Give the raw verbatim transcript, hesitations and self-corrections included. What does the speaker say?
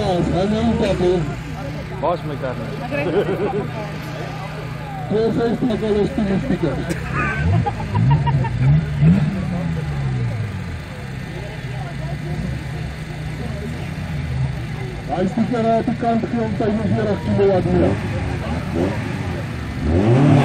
hanya un papo. Vos me carne. Cosa es para los turísticos? Ai stikera pikantki on tutaj nie zbiera w kilowatt.